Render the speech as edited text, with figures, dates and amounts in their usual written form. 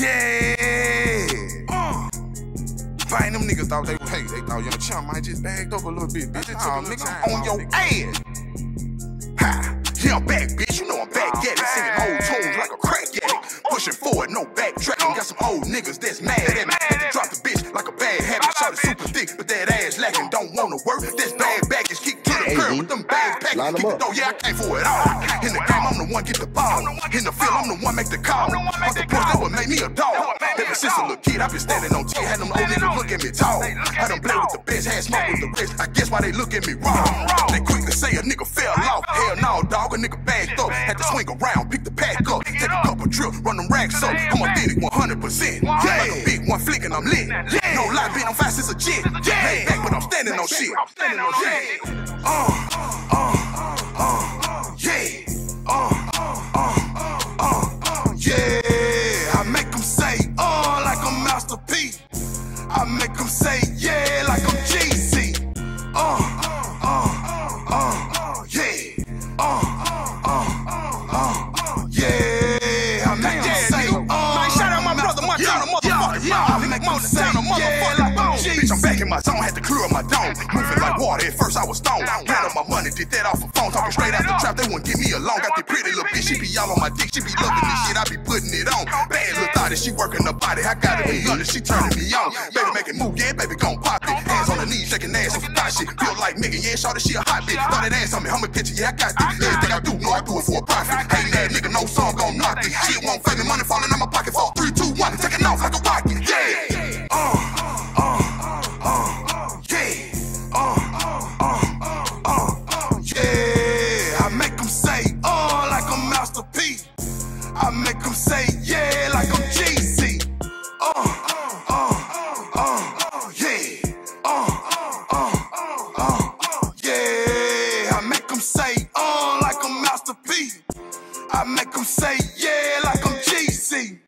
Yeah. Bang, them niggas thought they thought Young Chum might just bagged up a little bit, bitch. Nah, nigga, I'm on your ass. Ha. Yeah, I'm back, bitch. You know I'm back at it. Singing old tunes like a crack addict. Pushing forward, no backtracking. Got some old niggas that's mad at me. Had to drop the bitch like a bad habit. Shot it super thick, but that ass lacking. Don't wanna work. This bad baggage kick to the curb with them bags packed. Kick the door, yeah, I came for it all. In the game, I'm the one get the ball. In the field, I'm the one make the call. Off the porch, that would make me a dog. Ever since a little kid, I been standing on 10. Had them old niggas look at me tall. Had them play with the best, had smoke with the rest. I guess why they look at me wrong. They quick to say a nigga fell off. Hell no, dog, a nigga bagged up. Had to swing around, pick the pack up. Take a couple trips, run them racks up. I'm authentic 100%. Like a big one flick and I'm lit. No lie, been on fast as a jet. Laid back, but I'm standing on shit. Yeah, I make them say, like I'm Master P. I make them say, yeah, like I'm GC. Yeah, I make them say, shout out my brother, my town, motherfucker. I make them say, yeah, like I'm GC. Bitch, I'm back in my zone, had to clear up my dome. Moving like water, at first I was stoned. Ran up my money, did that off a phone. Talking straight out the trap, they wouldn't give me alone. Got the pretty little bitch, she be all on my dick. She be loving this shit, I be putting it on. Bad little thought she working her body. I got it in London, she turning me on. Baby, make it move, yeah, baby, gon' pop it. Hands on the knees, shaking ass on some thot shit. Feel like Megan, yeah, shawty, she a hot bitch. Throw that ass on me, I'ma get you, yeah, I got this. Everything I do, know I do it for a profit. Ain't that nigga, no song gon' knock it. Shit won't fake me, money falling out my pocket. 4, 3, 2, 1, taking off like a rocket. Yeah. Yeah, I make them say, like I'm Master P. I make them say, yeah, like I'm GC. Yeah, I make them say, like I'm Master P. I make them say, yeah, like I'm GC.